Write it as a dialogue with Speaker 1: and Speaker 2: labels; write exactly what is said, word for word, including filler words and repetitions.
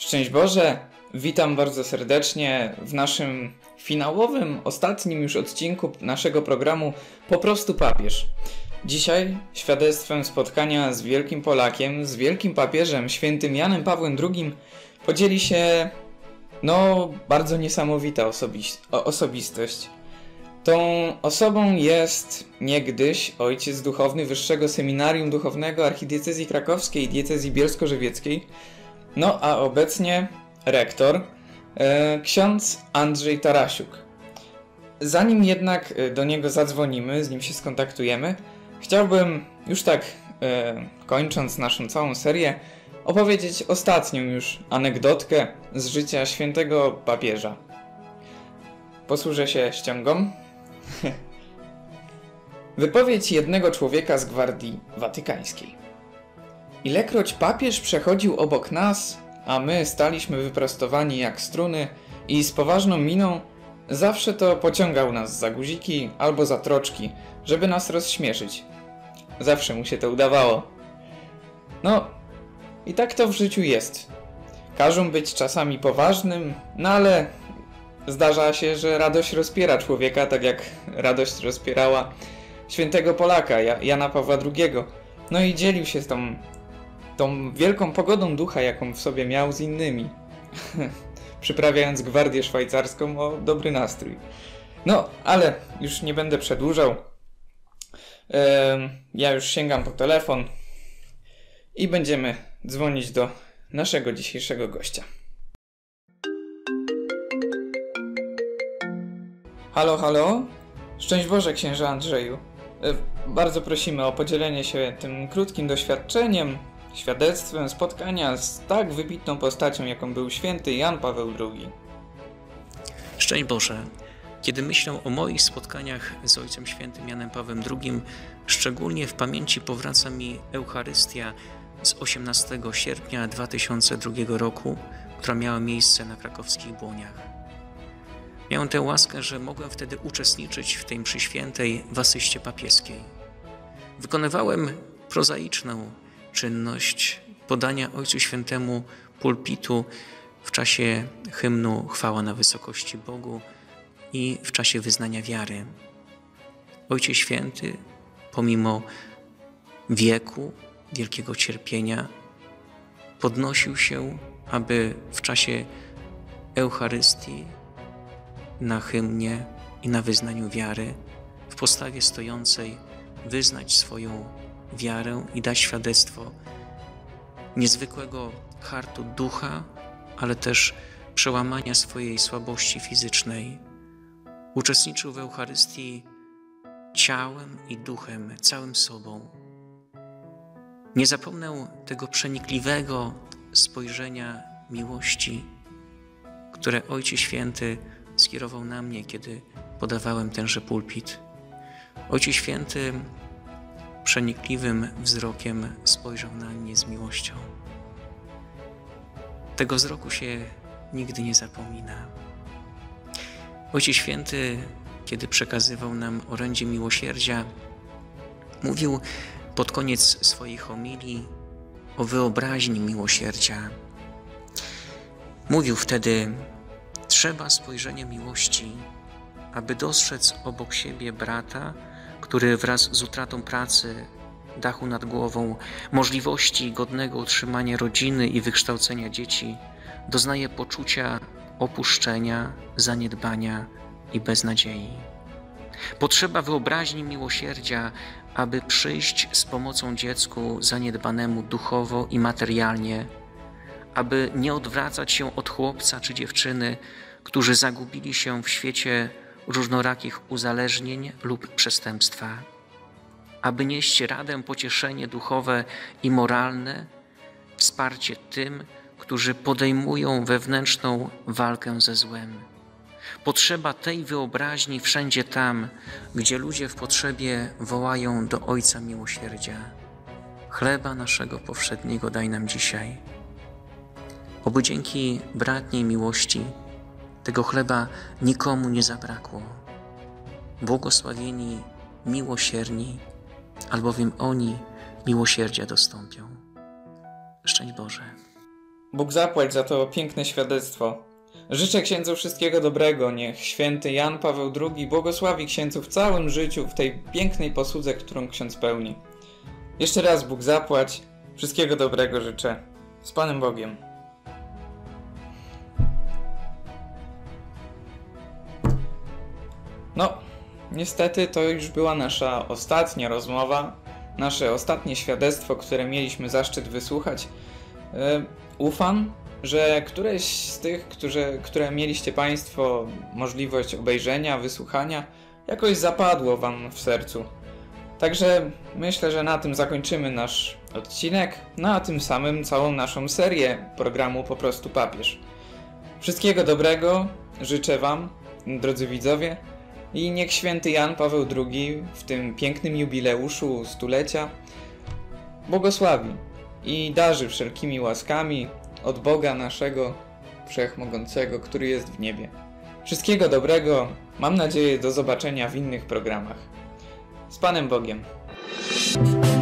Speaker 1: Szczęść Boże, witam bardzo serdecznie w naszym finałowym, ostatnim już odcinku naszego programu Po prostu papież. Dzisiaj świadectwem spotkania z wielkim Polakiem, z wielkim papieżem, świętym Janem Pawłem drugim podzieli się no bardzo niesamowita osobi- osobistość. Tą osobą jest niegdyś ojciec duchowny Wyższego Seminarium Duchownego Archidiecezji Krakowskiej i Diecezji Bielsko-Żywieckiej, no a obecnie rektor, e, ksiądz Andrzej Tarasiuk. Zanim jednak do niego zadzwonimy, z nim się skontaktujemy, chciałbym już tak e, kończąc naszą całą serię opowiedzieć ostatnią już anegdotkę z życia świętego papieża. Posłużę się ściągą. Wypowiedź jednego człowieka z Gwardii Watykańskiej. Ilekroć papież przechodził obok nas, a my staliśmy wyprostowani jak struny i z poważną miną, zawsze to pociągał nas za guziki albo za troczki, żeby nas rozśmieszyć. Zawsze mu się to udawało. No, i tak to w życiu jest. Każą być czasami poważnym, no ale zdarza się, że radość rozpiera człowieka, tak jak radość rozpierała świętego Polaka, Jana Pawła drugiego. No i dzielił się tą, tą wielką pogodą ducha, jaką w sobie miał z innymi, przyprawiając gwardię szwajcarską o dobry nastrój. No, ale już nie będę przedłużał. Ehm, ja już sięgam po telefon i będziemy dzwonić do naszego dzisiejszego gościa. Halo, halo? Szczęść Boże, księże Andrzeju. E, bardzo prosimy o podzielenie się tym krótkim doświadczeniem, świadectwem spotkania z tak wybitną postacią, jaką był święty Jan Paweł drugi.
Speaker 2: Szczęść Boże. Kiedy myślę o moich spotkaniach z Ojcem Świętym Janem Pawłem drugim, szczególnie w pamięci powraca mi Eucharystia z osiemnastego sierpnia dwa tysiące drugiego roku, która miała miejsce na krakowskich Błoniach. Miałem tę łaskę, że mogłem wtedy uczestniczyć w tej mszy świętej w asyście papieskiej. Wykonywałem prozaiczną czynność podania Ojcu Świętemu pulpitu w czasie hymnu Chwała na wysokości Bogu i w czasie wyznania wiary. Ojciec Święty, pomimo wieku, wielkiego cierpienia, podnosił się, aby w czasie Eucharystii, na hymnie i na wyznaniu wiary, w postawie stojącej wyznać swoją wiarę i dać świadectwo niezwykłego hartu ducha, ale też przełamania swojej słabości fizycznej. Uczestniczył w Eucharystii ciałem i duchem, całym sobą. Nie zapomnę tego przenikliwego spojrzenia miłości, które Ojciec Święty skierował na mnie, kiedy podawałem tenże pulpit. Ojciec Święty przenikliwym wzrokiem spojrzał na mnie z miłością. Tego wzroku się nigdy nie zapomina. Ojciec Święty, kiedy przekazywał nam orędzie miłosierdzia, mówił pod koniec swojej homilii o wyobraźni miłosierdzia. Mówił wtedy: trzeba spojrzenia miłości, aby dostrzec obok siebie brata, który wraz z utratą pracy, dachu nad głową, możliwości godnego utrzymania rodziny i wykształcenia dzieci, doznaje poczucia opuszczenia, zaniedbania i beznadziei. Potrzeba wyobraźni miłosierdzia, aby przyjść z pomocą dziecku zaniedbanemu duchowo i materialnie, aby nie odwracać się od chłopca czy dziewczyny, którzy zagubili się w świecie różnorakich uzależnień lub przestępstwa, aby nieść radę, pocieszenie duchowe i moralne, wsparcie tym, którzy podejmują wewnętrzną walkę ze złem. Potrzeba tej wyobraźni wszędzie tam, gdzie ludzie w potrzebie wołają do Ojca Miłosierdzia. Chleba naszego powszedniego daj nam dzisiaj. Oby dzięki bratniej miłości tego chleba nikomu nie zabrakło. Błogosławieni miłosierni, albowiem oni miłosierdzia dostąpią. Szczęść Boże.
Speaker 1: Bóg zapłać za to piękne świadectwo. Życzę księdzu wszystkiego dobrego, niech święty Jan Paweł drugi błogosławi księdzu w całym życiu, w tej pięknej posłudze, którą ksiądz pełni. Jeszcze raz Bóg zapłać, wszystkiego dobrego życzę. Z Panem Bogiem. No, niestety to już była nasza ostatnia rozmowa, nasze ostatnie świadectwo, które mieliśmy zaszczyt wysłuchać. Yy, ufam, że któreś z tych, którzy, które mieliście Państwo możliwość obejrzenia, wysłuchania, jakoś zapadło Wam w sercu. Także myślę, że na tym zakończymy nasz odcinek, no a tym samym całą naszą serię programu Po prostu Papież. Wszystkiego dobrego życzę Wam, drodzy widzowie, i niech święty Jan Paweł drugi w tym pięknym jubileuszu stulecia błogosławi i darzy wszelkimi łaskami od Boga naszego Wszechmogącego, który jest w niebie. Wszystkiego dobrego, mam nadzieję do zobaczenia w innych programach. Z Panem Bogiem.